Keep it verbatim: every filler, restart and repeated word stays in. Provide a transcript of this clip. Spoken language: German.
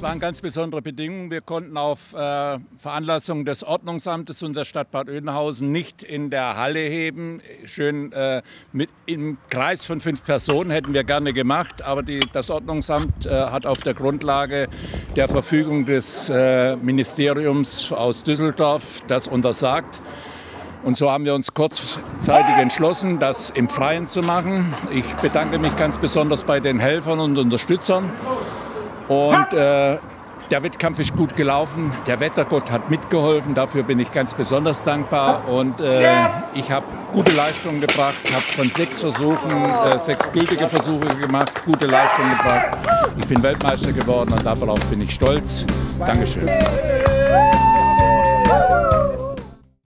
Es waren ganz besondere Bedingungen. Wir konnten auf äh, Veranlassung des Ordnungsamtes und der Stadt Bad Oeynhausen nicht in der Halle heben. Schön äh, mit, im Kreis von fünf Personen hätten wir gerne gemacht, aber die, das Ordnungsamt äh, hat auf der Grundlage der Verfügung des äh, Ministeriums aus Düsseldorf das untersagt. Und so haben wir uns kurzzeitig entschlossen, das im Freien zu machen. Ich bedanke mich ganz besonders bei den Helfern und Unterstützern. Und äh, der Wettkampf ist gut gelaufen. Der Wettergott hat mitgeholfen. Dafür bin ich ganz besonders dankbar. Und äh, ich habe gute Leistungen gebracht. Ich habe von sechs Versuchen, äh, sechs gültige Versuche gemacht, gute Leistungen gebracht. Ich bin Weltmeister geworden und darauf bin ich stolz. Dankeschön.